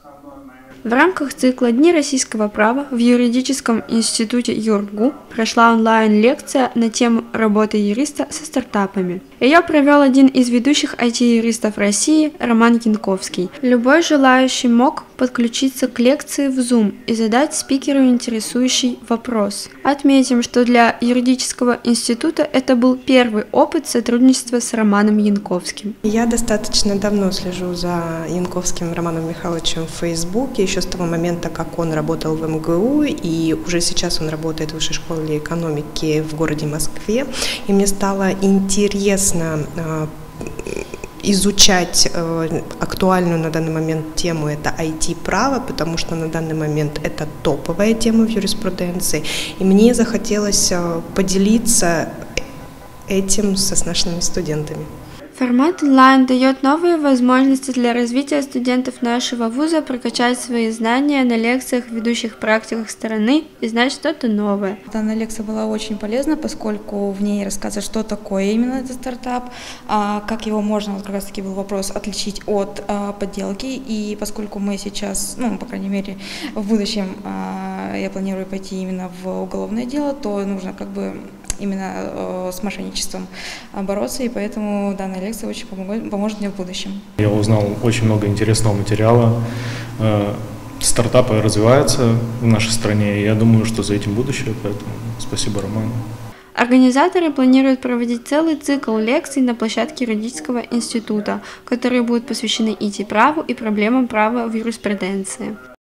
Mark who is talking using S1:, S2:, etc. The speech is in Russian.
S1: В рамках цикла «Дни российского права» в юридическом институте ЮрГУ прошла онлайн-лекция на тему работы юриста со стартапами. Ее провел один из ведущих IT-юристов России Роман Янковский. Любой желающий мог подключиться к лекции в Zoom и задать спикеру интересующий вопрос. Отметим, что для юридического института это был первый опыт сотрудничества с Романом Янковским.
S2: Я достаточно давно слежу за Янковским Романом Михайловичем в Фейсбуке, еще с того момента, как он работал в МГУ, и уже сейчас он работает в Высшей школе экономики в городе Москве. И мне стало интересно изучать актуальную на данный момент тему, это IT-право, потому что на данный момент это топовая тема в юриспруденции. И мне захотелось поделиться этим с нашими студентами.
S1: Формат онлайн дает новые возможности для развития студентов нашего вуза прокачать свои знания на лекциях, ведущих практиках страны и знать что-то новое.
S3: Данная лекция была очень полезна, поскольку в ней рассказывают, что такое именно этот стартап, как его можно, вот как раз таки был вопрос, отличить от подделки. И поскольку мы сейчас, по крайней мере, в будущем я планирую пойти именно в уголовное дело, то нужно именно с мошенничеством бороться, и поэтому данная лекция очень поможет мне в будущем.
S4: Я узнал очень много интересного материала. Стартапы развиваются в нашей стране, и я думаю, что за этим будущее, поэтому спасибо Роману.
S1: Организаторы планируют проводить целый цикл лекций на площадке юридического института, которые будут посвящены IT-праву и проблемам права в юриспруденции.